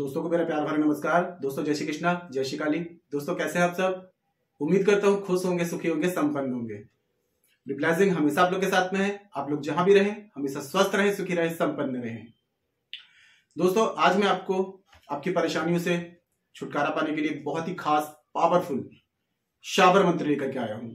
दोस्तों को मेरा प्यार भरा नमस्कार। दोस्तों जय श्री कृष्णा, जय श्री काली। दोस्तों कैसे हैं आप सब? उम्मीद करता हूं खुश होंगे, सुखी होंगे, संपन्न होंगे। रिप्लाइजिंग हमेशा आप लोग के साथ में है। आप लोग जहां भी रहें हमेशा स्वस्थ रहें, सुखी रहें, संपन्न रहें। दोस्तों आज मैं आपको आपकी परेशानियों से छुटकारा पाने के लिए बहुत ही खास पावरफुल शाबर मंत्र लेकर के आया हूं।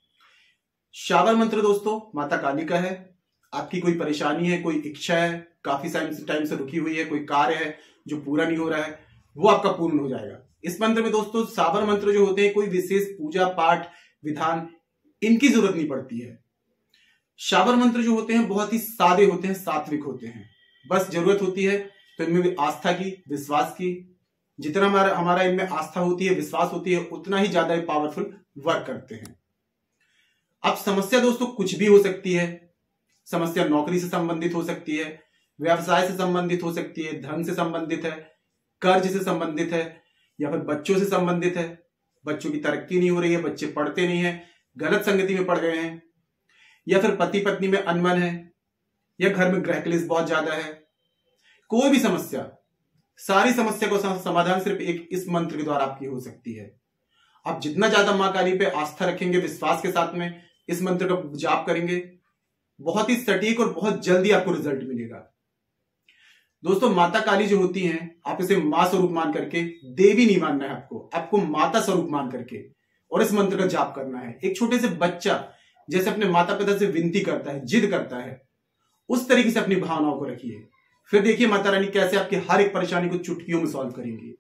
शाबर मंत्र दोस्तों माता काली का है। आपकी कोई परेशानी है, कोई इच्छा है, काफी टाइम से रुकी हुई है, कोई कार्य है जो पूरा नहीं हो रहा है, वो आपका पूर्ण हो जाएगा। इस मंत्र में दोस्तों शाबर मंत्र जो होते हैं कोई विशेष पूजा पाठ विधान इनकी जरूरत नहीं पड़ती है। शाबर मंत्र जो होते हैं बहुत ही सादे होते हैं, सात्विक होते हैं। बस जरूरत होती है तो इनमें भी आस्था की, विश्वास की। जितना हमारा इनमें आस्था होती है, विश्वास होती है, उतना ही ज्यादा पावरफुल वर्क करते हैं। अब समस्या दोस्तों कुछ भी हो सकती है। समस्या नौकरी से संबंधित हो सकती है, व्यवसाय से संबंधित हो सकती है, धन से संबंधित है, कर्ज से संबंधित है, या फिर बच्चों से संबंधित है। बच्चों की तरक्की नहीं हो रही है, बच्चे पढ़ते नहीं है, गलत संगति में पड़ गए हैं, या फिर पति पत्नी में अनबन है, या घर में ग्रह क्लेश बहुत ज्यादा है। कोई भी समस्या, सारी समस्या को समाधान सिर्फ एक इस मंत्र के द्वारा आपकी हो सकती है। आप जितना ज्यादा मां काली पे आस्था रखेंगे, विश्वास के साथ में इस मंत्र का जाप करेंगे, बहुत ही सटीक और बहुत जल्दी आपको रिजल्ट मिलेगा। दोस्तों माता काली जो होती हैं, आप इसे मां स्वरूप मान करके, देवी नहीं मानना है आपको माता स्वरूप मान करके और इस मंत्र का जाप करना है। एक छोटे से बच्चा जैसे अपने माता पिता से विनती करता है, जिद करता है, उस तरीके से अपनी भावनाओं को रखिए। फिर देखिए माता रानी कैसे आपकी हर एक परेशानी को चुटकियों में सॉल्व करेंगी।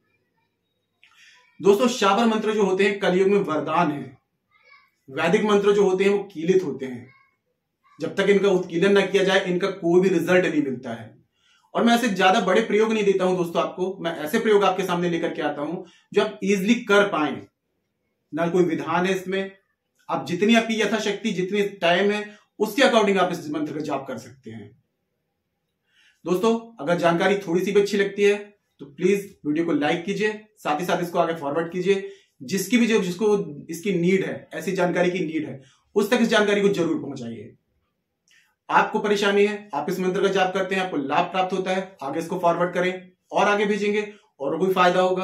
दोस्तों शाबर मंत्र जो होते हैं कलयुग में वरदान है। वैदिक मंत्र जो होते हैं वो कीलित होते हैं। जब तक इनका उत्कीलन न किया जाए इनका कोई भी रिजल्ट नहीं मिलता है। और मैं ऐसे ज्यादा बड़े प्रयोग नहीं देता हूं दोस्तों आपको। मैं ऐसे प्रयोग आपके सामने लेकर के आता हूं जो आप इजिली कर पाए। ना कोई विधान है इसमें। आप जितनी आपकी यथाशक्ति, जितनी टाइम है, उसके अकॉर्डिंग आप इस मंत्र का जाप कर सकते हैं। दोस्तों अगर जानकारी थोड़ी सी भी अच्छी लगती है तो प्लीज वीडियो को लाइक कीजिए, साथ ही साथ इसको आगे फॉरवर्ड कीजिए। जिसको इसकी नीड है, ऐसी जानकारी की नीड है, उस तक इस जानकारी को जरूर पहुंचाइए। आपको परेशानी है, आप इस मंत्र का जाप करते हैं, आपको लाभ प्राप्त होता है, आगे इसको फॉरवर्ड करें और आगे भेजेंगे और कोई फायदा होगा।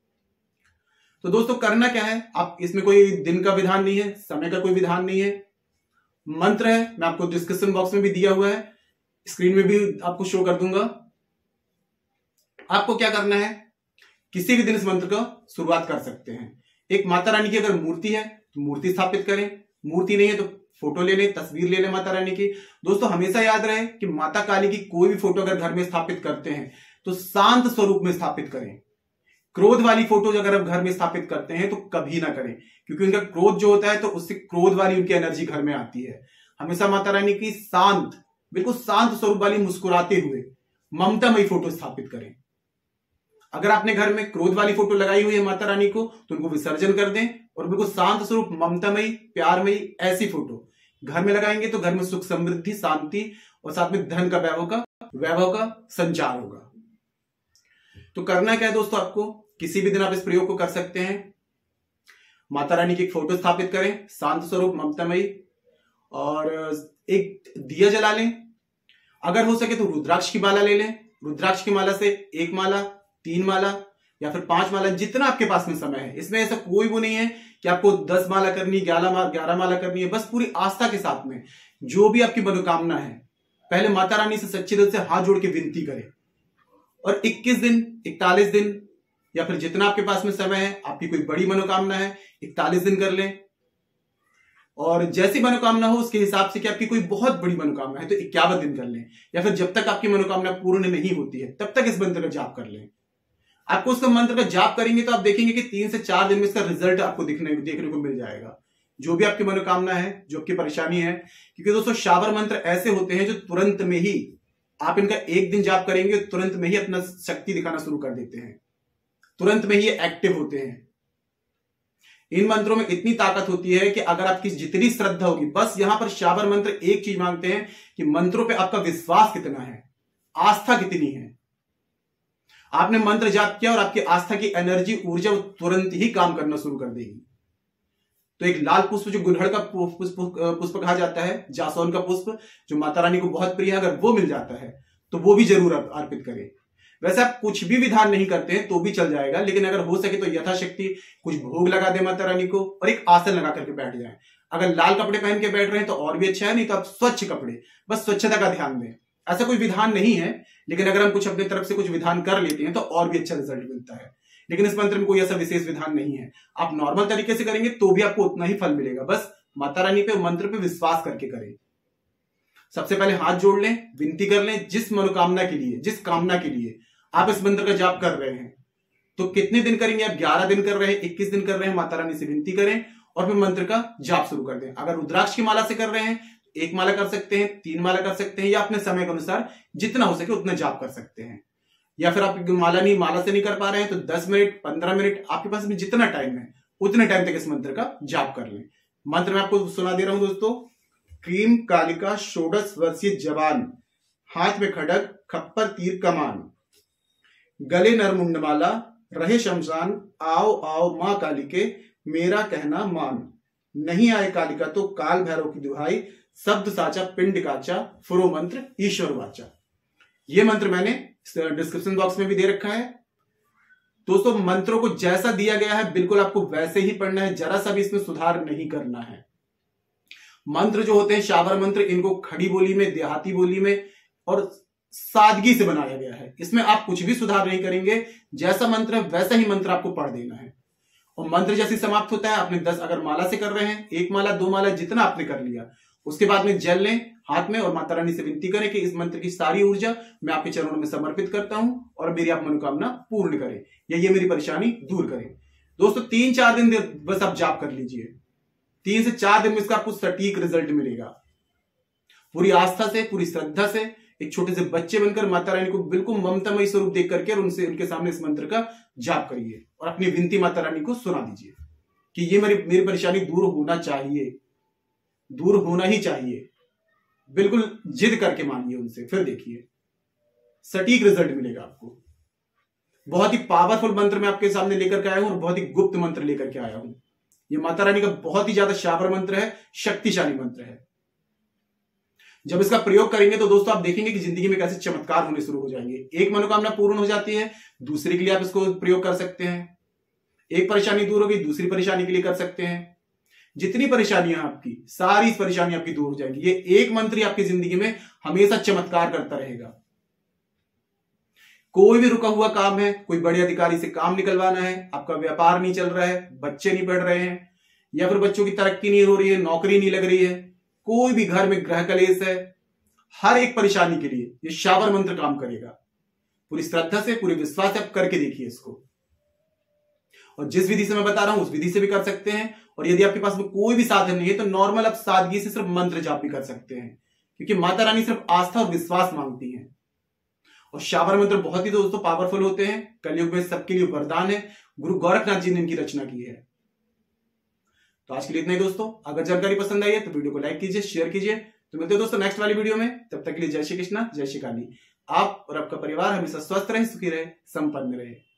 तो दोस्तों करना क्या है, आप इसमें कोई दिन का विधान नहीं है, समय का कोई विधान नहीं है। मंत्र है, मैं आपको डिस्क्रिप्शन बॉक्स में भी दिया हुआ है, स्क्रीन में भी आपको शो कर दूंगा। आपको क्या करना है, किसी भी दिन इस मंत्र का शुरुआत कर सकते हैं। एक माता रानी की अगर मूर्ति है तो मूर्ति स्थापित करें, मूर्ति नहीं है तो फोटो ले लें, तस्वीर ले लें माता रानी की। दोस्तों हमेशा याद रहे कि माता काली की कोई भी फोटो अगर घर में स्थापित करते हैं तो शांत स्वरूप में स्थापित करें। क्रोध वाली फोटो अगर आप घर में स्थापित करते हैं तो कभी ना करें, क्योंकि उनका क्रोध जो होता है तो उससे क्रोध वाली उनकी एनर्जी घर में आती है। हमेशा माता रानी की शांत, बिल्कुल शांत स्वरूप वाली, मुस्कुराते हुए ममतामयी फोटो स्थापित करें। अगर आपने घर में क्रोध वाली फोटो लगाई हुई है माता रानी को तो उनको विसर्जन कर दें और बिल्कुल शांत स्वरूप, ममतामयी, प्यारमयी ऐसी फोटो घर में लगाएंगे तो घर में सुख, समृद्धि, शांति और साथ में धन का वैभव का संचार होगा। तो करना क्या है दोस्तों, आपको किसी भी दिन आप इस प्रयोग को कर सकते हैं। माता रानी की एक फोटो स्थापित करें, शांत स्वरूप, ममतामयी, और एक दिया जला लें। अगर हो सके तो रुद्राक्ष की माला ले लें। रुद्राक्ष की माला से 1 माला, 3 माला या फिर 5 माला, जितना आपके पास में समय है। इसमें ऐसा कोई वो नहीं है कि आपको 10 माला करनी, 11 माला करनी है। बस पूरी आस्था के साथ में जो भी आपकी मनोकामना है, पहले माता रानी से सच्चे दिल से हाथ जोड़ के विनती करें और 21 दिन, 41 दिन या फिर जितना आपके पास में समय है, आपकी कोई बड़ी मनोकामना है 41 दिन कर लें। और जैसी मनोकामना हो उसके हिसाब से कि आपकी कोई बहुत बड़ी मनोकामना है तो 51 दिन कर लें, या फिर जब तक आपकी मनोकामना पूर्ण नहीं होती है तब तक इस मंत्र का जाप कर लें। आपको उसका मंत्र का जाप करेंगे तो आप देखेंगे कि 3 से 4 दिन में इसका रिजल्ट आपको देखने को मिल जाएगा। जो भी आपकी मनोकामना है, जो आपकी परेशानी है, क्योंकि दोस्तों शाबर मंत्र ऐसे होते हैं जो तुरंत में ही, आप इनका 1 दिन जाप करेंगे तुरंत में ही अपना शक्ति दिखाना शुरू कर देते हैं, तुरंत में ही एक्टिव होते हैं। इन मंत्रों में इतनी ताकत होती है कि अगर आपकी जितनी श्रद्धा होगी, बस यहां पर शाबर मंत्र एक चीज मांगते हैं कि मंत्रों पे आपका विश्वास कितना है, आस्था कितनी है। आपने मंत्र जाप किया और आपकी आस्था की एनर्जी, ऊर्जा तुरंत ही काम करना शुरू कर देगी। तो एक लाल पुष्प जो गुड़हल का पुष्प कहा जाता है, जासौन का पुष्प जो माता रानी को बहुत प्रिय है, अगर वो मिल जाता है तो वो भी जरूर अर्पित करें। वैसे आप कुछ भी विधान नहीं करते हैं तो भी चल जाएगा, लेकिन अगर हो सके तो यथाशक्ति कुछ भोग लगा दे माता रानी को और एक आसन लगा करके बैठ जाए। अगर लाल कपड़े पहन के बैठ रहे हैं तो और भी अच्छा है, नहीं तो आप स्वच्छ कपड़े, बस स्वच्छता का ध्यान दें। ऐसा कोई विधान नहीं है, लेकिन अगर हम कुछ अपनी तरफ से कुछ विधान कर लेते हैं तो और भी अच्छा रिजल्ट मिलता है। लेकिन इस मंत्र में कोई ऐसा विशेष विधान नहीं है, आप नॉर्मल तरीके से करेंगे तो भी आपको उतना ही फल मिलेगा। बस माता रानी पे, मंत्र पे विश्वास करके करें। सबसे पहले हाथ जोड़ लें, विनती कर लें, जिस मनोकामना के लिए, जिस कामना के लिए आप इस मंत्र का जाप कर रहे हैं। तो कितने दिन करेंगे आप? 11 दिन कर रहे हैं, 21 दिन कर रहे हैं, माता रानी से विनती करें और फिर मंत्र का जाप शुरू कर दें। अगर रुद्राक्ष की माला से कर रहे हैं, 1 माला कर सकते हैं, 3 माला कर सकते हैं, या अपने समय के अनुसार जितना हो सके उतना जाप कर सकते हैं। या फिर आप माला से नहीं कर पा रहे हैं तो 10 मिनट, 15 मिनट, आपके पास में जितना टाइम है उतने टाइम तक इस मंत्र का जाप कर लें। मंत्र मैं आपको सुना दे रहा हूं दोस्तों। क्रीम कालिका षोडश वर्षीय जवान, हाथ में खड्ग, खप्पर तीर कमान, गले नरमुंडमाला, रहे शमशान, आओ आओ मां कालिके, मेरा कहना मान, नहीं आए कालिका तो काल भैरव की दुहाई, शब्द साचा पिंड काचा, फुरो मंत्र ईश्वर वाचा। ये मंत्र मैंने डिस्क्रिप्शन बॉक्स में भी दे रखा है। दोस्तों मंत्रों को जैसा दिया गया है बिल्कुल आपको वैसे ही पढ़ना है, जरा सा भी इसमें सुधार नहीं करना है। मंत्र जो होते हैं शाबर मंत्र, इनको खड़ी बोली में, देहाती बोली में और सादगी से बनाया गया है। इसमें आप कुछ भी सुधार नहीं करेंगे, जैसा मंत्र है वैसा ही मंत्र आपको पढ़ देना है। और मंत्र जैसे समाप्त होता है, आपने 10 अगर माला से कर रहे हैं, 1 माला 2 माला जितना आपने कर लिया, उसके बाद में जल लें हाथ में और माता रानी से विनती करें कि इस मंत्र की सारी ऊर्जा मैं आपके चरणों में समर्पित करता हूं और मेरी आप मनोकामना पूर्ण करें, या ये मेरी परेशानी दूर करें। दोस्तों 3-4 दिन बस आप जाप कर लीजिए, 3 से 4 दिन में इसका आपको सटीक रिजल्ट मिलेगा। पूरी आस्था से, पूरी श्रद्धा से, एक छोटे से बच्चे बनकर माता रानी को बिल्कुल ममतामयी स्वरूप देख करके और उनके सामने इस मंत्र का जाप करिए और अपनी विनती माता रानी को सुना दीजिए कि ये मेरी परेशानी दूर होना चाहिए, दूर होना ही चाहिए। बिल्कुल जिद करके मानिए उनसे, फिर देखिए सटीक रिजल्ट मिलेगा आपको। बहुत ही पावरफुल मंत्र मैं आपके सामने लेकर के आया हूं और बहुत ही गुप्त मंत्र लेकर के आया हूं। ये माता रानी का बहुत ही ज्यादा शाबर मंत्र है, शक्तिशाली मंत्र है। जब इसका प्रयोग करेंगे तो दोस्तों आप देखेंगे कि जिंदगी में कैसे चमत्कार होने शुरू हो जाएंगे। एक मनोकामना पूर्ण हो जाती है, दूसरे के लिए आप इसको प्रयोग कर सकते हैं। एक परेशानी दूर हो गई, दूसरी परेशानी के लिए कर सकते हैं। जितनी परेशानियां आपकी, सारी परेशानियां आपकी दूर हो जाएंगी। ये एक मंत्र ही आपकी जिंदगी में हमेशा चमत्कार करता रहेगा। कोई भी रुका हुआ काम है, कोई बड़े अधिकारी से काम निकलवाना है, आपका व्यापार नहीं चल रहा है, बच्चे नहीं पढ़ रहे हैं, या फिर बच्चों की तरक्की नहीं हो रही है, नौकरी नहीं लग रही है, कोई भी घर में ग्रह कलेश है, हर एक परेशानी के लिए ये शाबर मंत्र काम करेगा। पूरी श्रद्धा से, पूरे विश्वास से आप करके देखिए इसको। और जिस विधि से मैं बता रहा हूं उस विधि से भी कर सकते हैं। और यदि आपके पास में कोई भी साधन नहीं है तो नॉर्मल आप सादगी से सिर्फ मंत्र जाप भी कर सकते हैं, क्योंकि माता रानी सिर्फ आस्था और विश्वास मांगती हैं। और शाबर मंत्र बहुत ही दोस्तों पावरफुल होते हैं, कलयुग में सबके लिए वरदान है। गुरु गोरखनाथ जी ने इनकी रचना की है। तो आज के लिए इतना ही दोस्तों। अगर जानकारी पसंद आई है तो वीडियो को लाइक कीजिए, शेयर कीजिए। तो मिलते हैं दोस्तों नेक्स्ट वाली वीडियो में। तब तक के लिए जय श्री कृष्णा, जय श्री काली। आप और आपका परिवार हमेशा स्वस्थ रहे, सुखी रहे, संपन्न रहे।